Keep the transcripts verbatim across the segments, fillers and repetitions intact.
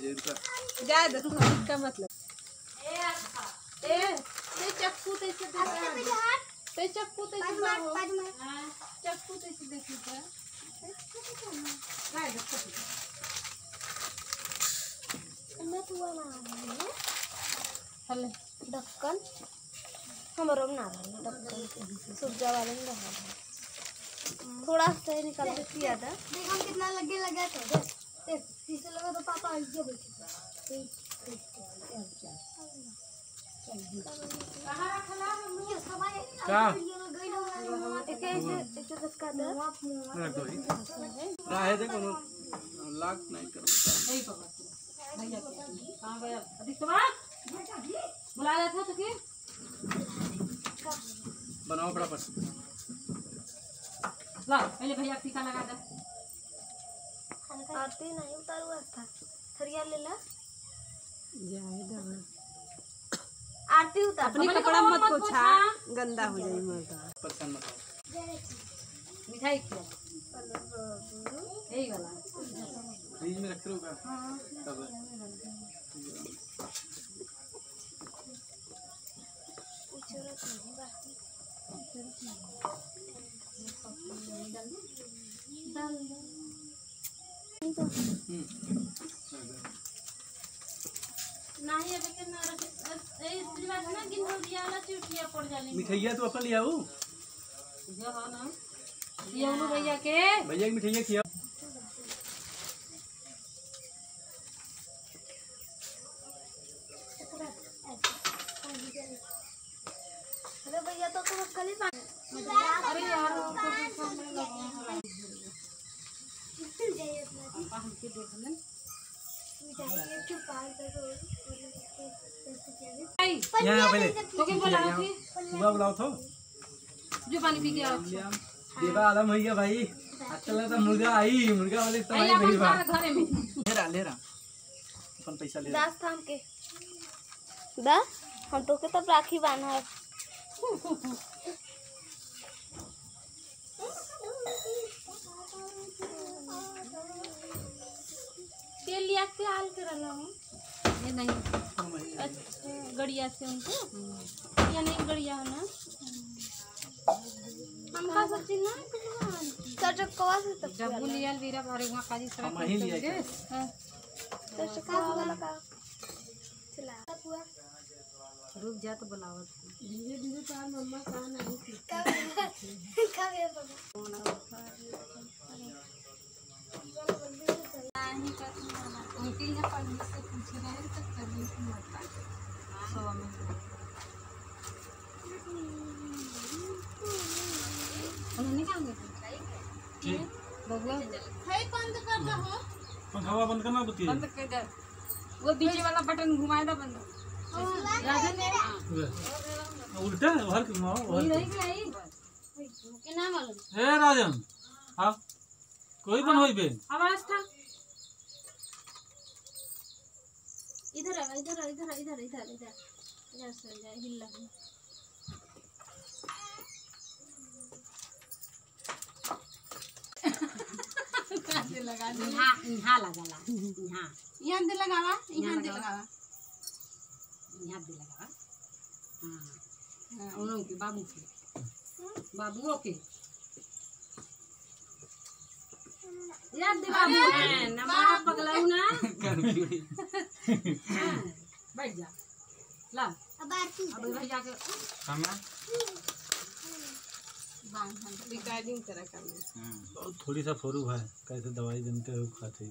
जाए इनका जाए दो इसका मतलब ए ए ते चक्कू ते से ते चक्कू ते से चक्कू ते से देखी तो जाए दो मैं तू ना हले ढक्कन हमारा बना रहा ढक्कन सब्जा वाले में रहा थोड़ा सा निकाल के किया था देख हम कितना लगे लगा था देख देख शीशे लगा तो पापा आगे बैठे कहां रखला ये सवाई क्या एक ऐसे ऐसे धक्का दे रख दो राहे देखो लाख नहीं कर नहीं पकड़ भैया कहां गया अधिक बात बुलाया था तो के बनाओ फटाफट ला पहले भैया टीका लगा दे आरती नहीं उतारू था थरिया ले ला जाए दो आरती उतार अपनी कपड़ा मत पोछा गंदा हो जाए मत परेशान मत हो मिठाई खिला यही वाला फ्रिज में रख रहोगा हां तब डाल नहीं अबे के ना रखे ए दिवास ना गिन हो दिया वाला चुटिया पड़ जाले मिठाइया तो अपन ले आओ जो हो ना ये उनु भैया के भैया की मिठाइया खिया अरे भैया तो तुम कल ही पानी अरे यार सामने लगा हम के देख लें यहाँ पहले तो के बोला थी सुबह बुलाओ तो जो पानी पी के आओ देवा आलम हो गया भाई आजकल तो मुर्गा आई मुर्गा वाले तो भाई आई बा घरे में ले रहा ले रहा अपन पैसा ले दास थाम के दा हम तो के तब राखी बांधा के लिया के हाल कर रहा हूं ये नहीं गड़िया से उनको या नहीं गड़िया है ना हम का सब्जी ना सर चक्कवा से तब जब बुलियल वीरा भरे वहां काजी सड़क हम ही लिया क्या हां सर चक्कवा वाला का चला हुआ रुक जा तो बुलावत धीरे धीरे तो मम्मा का नहीं थी का का वे बाबा नहीं कर उनके यहाँ पानी से पूछ रहे हैं तब करने की मत सो में उन्होंने कहा गए जी बबुआ है बंद कर दो पंखा बंद करना बतिए बंद कर दे वो बीच वाला बटन घुमाए दो बंद राजन ने उल्टा हर घुमाओ ये नहीं गई के नाम मालूम ए राजन आप कोई बन होई बे आवाज था इधर आ इधर आ इधर आ इधर इधर इधर इधर से जा हिला कासे लगा दे यहां यहां लगाला यहां यहां दे लगावा यहां दे लगावा यहां दे लगावा हां उन्हों के बाबू के बाबूओ के याद दे बाबू नमः पगलाऊ ना बैठ जा ला अब आरती अब भैया के खाना बांध हम रिकॉर्डिंग करा करना बहुत थोड़ी सा फोरू है कैसे दवाई जनते हो खाते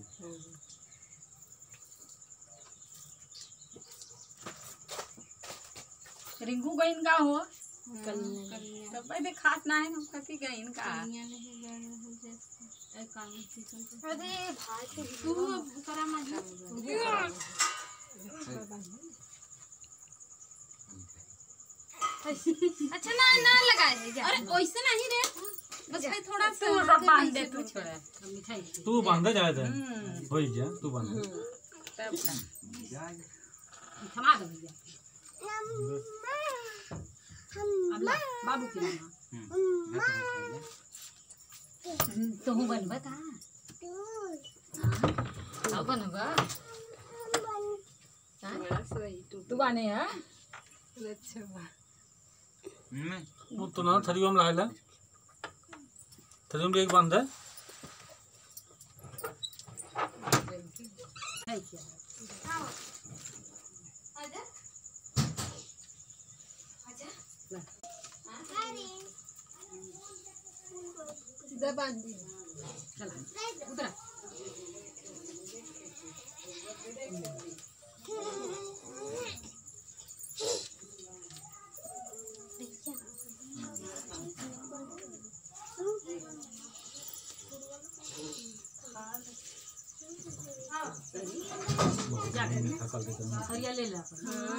रिंकू गईन का हो कलिया तब भाई खास ना है हम कथी गईन का कलिया नहीं गए जैसे काम सीखन अरे भाई तू करा मत अच्छा ना ना लगाए अरे वैसे नहीं रे बस भाई थोड़ा सा बांध दे तू छोड़ा मिठाई तू बांध जाए थे होई जा तू बांध तब का थमा दे भैया अल्लाह बाबू की मामा तो हूं बनबा का हां अब बनबा बाने है वो तो ना थरियो में लायला थरियो में एक बंद है सीधा बांध दी चला उधर हरिया ले ला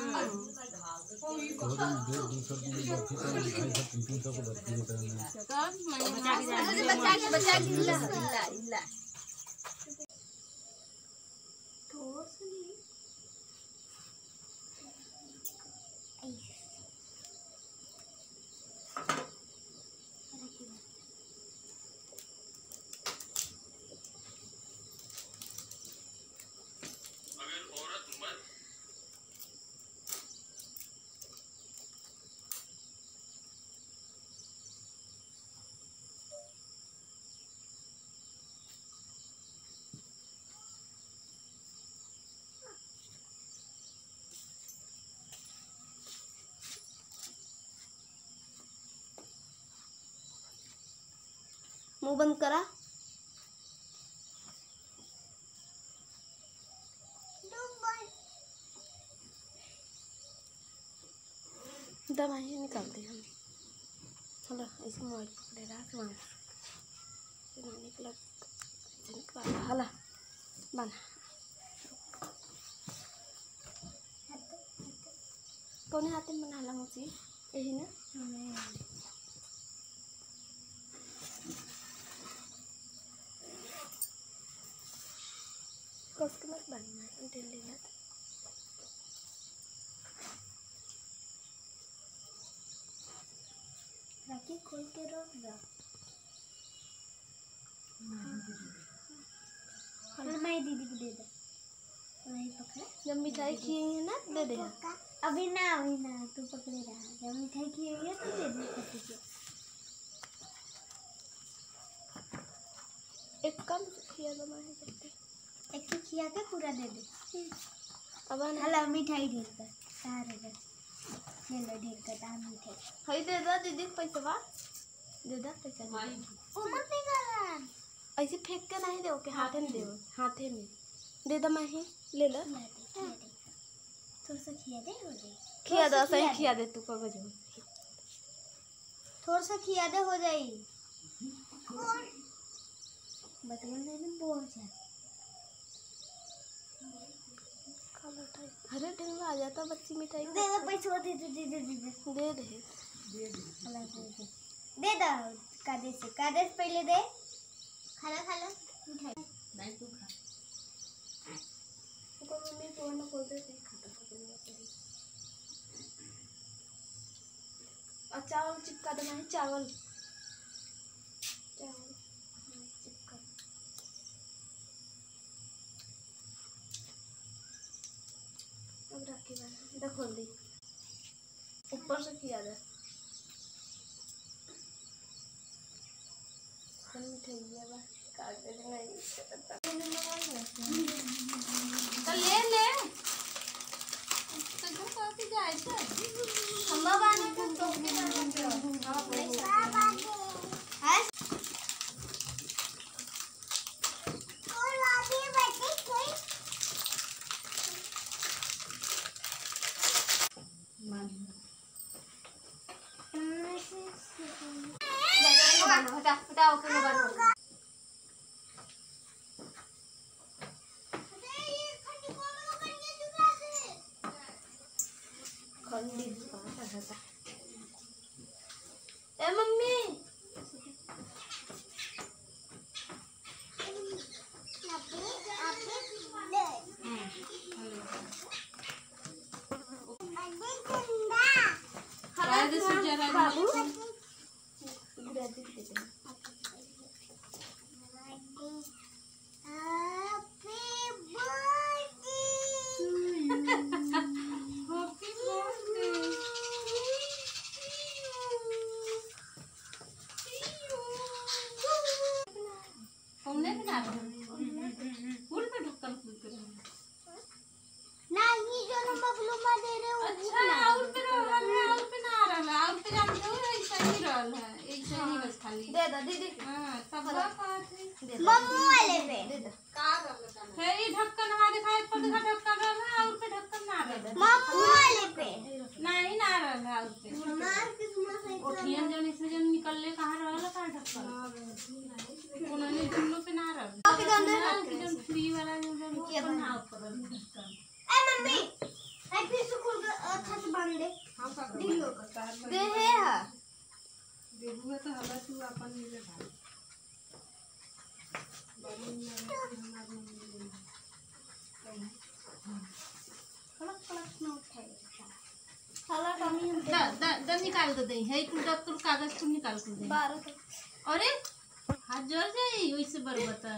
बचा के बचा के ला ला ला मुंह बंद करा दवाई निकालते हम हेलो ऐसे मोबाइल पकड़े रहा तो निकला निकला हला बना कौन हाथ में बना ला मुझे यही ना कस मत बनना इंटेल लेना राखी खोल के रख दो और मैं दीदी को दे दे वही पकड़ जब मिठाई खिएंगे ना दे दे अभी ना अभी ना तू पकड़े रहा जब मिठाई खिएंगे तो दे दे पति को एक कम खिया दो मैं सकते एक तो खिया के पूरा दे दे अब हला मिठाई ढेर कर सारे कर ले लो ढेर कर दाम मिठाई हई दे दो दीदी पैसा बा दे दो पैसा ओ मत निकाल ऐसे फेंक के नहीं दो के हाथे में दे हाथे में दे दो मैं ही ले लो थोड़ा सा खिया दे हो जाए खिया दो सही खिया दे तू कब जो थोड़ा सा खिया दे हो जाए बतवन में बोल जा हरे दिन में आ जाता बच्ची मिठाई दे दे पैसा दे दे दे दे दे दे दे दे दे दो कादे से कादे से पहले दे खाना खा लो मिठाई नहीं तू खा को मम्मी तो ना बोल दे खाता और चावल चिपका देना है चावल चावल चिपका अब रखी बना इधर खोल दी ऊपर से किया दे मिठाई बा काट दे नहीं तो ले ले तो जो काफी जाए तो हम बाने को तो के बाने हम पैसा बाने है और वादी बैठी कोई हटा हटाओ के बनो खंडी पाता हटा ए मम्मी राधे सुजा राधे दे दो दीदी हां तब का कहते मम्मू वाले पे दे दो है ये ढक्कन हमारे दिखाई पर दिखा ढक्कन रहा और पे ढक्कन ना रहा मम्मू वाले पे नहीं ना रहा और पे हमार किस्मत से ओठियन जन से जन निकलले कहां रहल का ढक्कन उन्होंने दुनो पे ना रहा ओके तो अंदर जन फ्री वाला जन ना ऊपर ए मम्मी एक पीस को अच्छा से बांध दे हां दिलो का दे है हां देबुआ तो हला तू अपन ले भाई कड़क कड़क ना उठाए साला कमी हम द द द निकाल दे दे है तू जब तू कागज तू निकाल के दे बारह अरे हाथ जोड़ जाई वैसे बरबता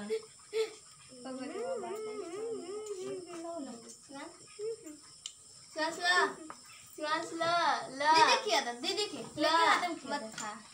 श्वास ला श्वास ला ला दीदी किया था दीदी की ला मत खा